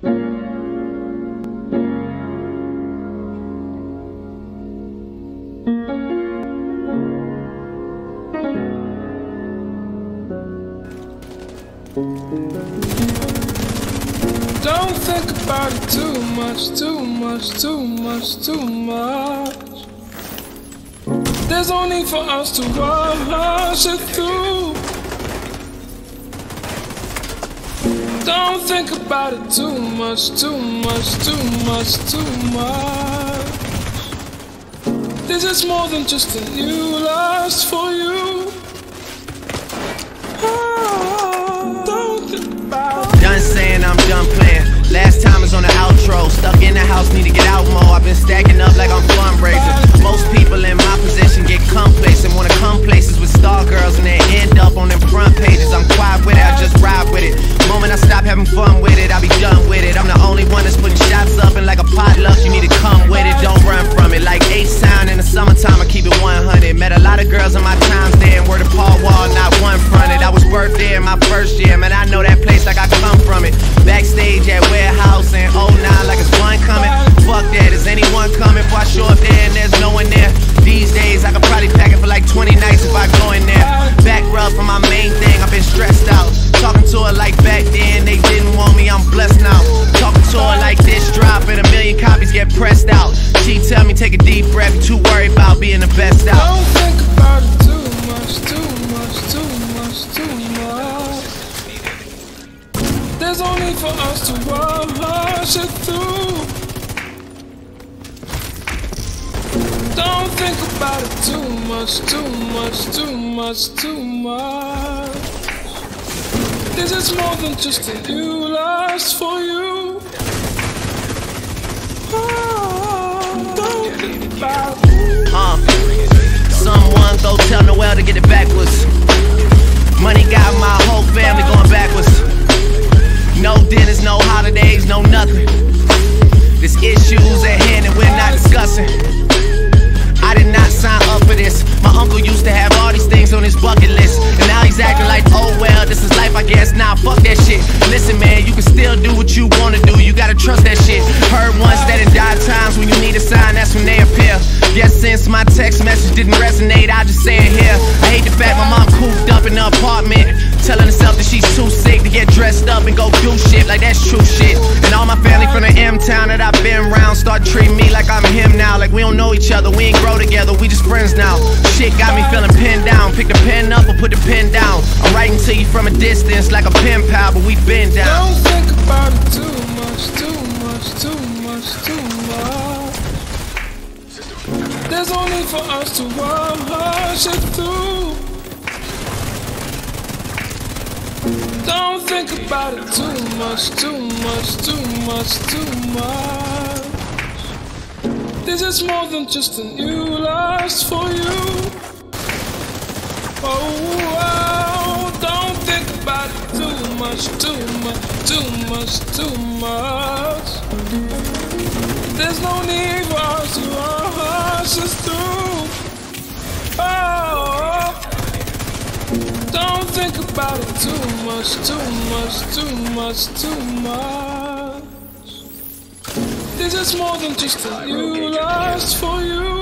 Don't think about it too much, too much, too much, too much. There's no need for us to rush it through. Don't think about it too much, too much, too much, too much. This is more than just a new lust for you. Don't think about it. Done saying I'm done playing. Last time was on the outro. Stuck in the house, need to get out more. I've been stacking up like I'm fundraising. Most people in my position get complacent, wanna come places with star girls and they end up on them front pages. I'm quiet with it, I just ride with it. Moment I stop having fun with it, I'll be done with it. I'm the only one that's putting shots up, and like a potluck, you need to come with it. Don't run from it. Like H-Town in the summertime, I keep it 100. Met a lot of girls in my times there, and word of Paul Wall, not one fronted. I was birthed there in my first year, man, I know that place like I come from it. Backstage at Warehouse and 09 like it's one coming. Fuck that, is anyone coming? Before I show up there and there's no one there. These days I could probably pack it for like 20 nights if I go in there. Back rub for my main thing, I've been stressed out. Talking to her like back then, they didn't want me, I'm blessed now. Talking to her like this drop and 1,000,000 copies get pressed out. She tell me take a deep breath, too worried about being the best out. Don't think about it too much, too much, too much, too much. There's no need for us to rush it through. Don't think about it too much, too much, too much, too much. This is more than just a new lust for you. Don't think about it. Someone go tell Noel to get it backwards. Money got my whole family going backwards. No dinners, no holidays, no nothing. There's issues at hand and we're not discussing. I did not sign up for this. My uncle used to have all these things on his bucket list, and now he's acting like, oh well, this is life I guess. Nah, fuck that shit. Listen man, you can still do what you wanna do, you gotta trust that shit. Heard once that in dire times when you need a sign, that's when they appear. Guess since my text message didn't resonate, I just say it here. I hate the fact my mom cooped up in the apartment, telling herself that she's too sick to get dressed up and go do shit like that's true shit. And all my family from the M-town that I've been around start treating me like I'm him now. Like we don't know each other, we ain't grow together, we just friends now. Shit got me feeling pinned down. Pick the pen up or put the pen down. I'm writing to you from a distance like a pen pal, but we been down. Don't think about it too much, too much, too much, too much. There's no need for us to rush it through. Don't think about it too much, too much, too much, too much. This is more than just a new lust for you. Oh, don't think about it too much, too much, too much, too much. There's no need for us to rush us through. Oh, don't think about it too much, too much, too much, too much. This is more than just a new lust for you.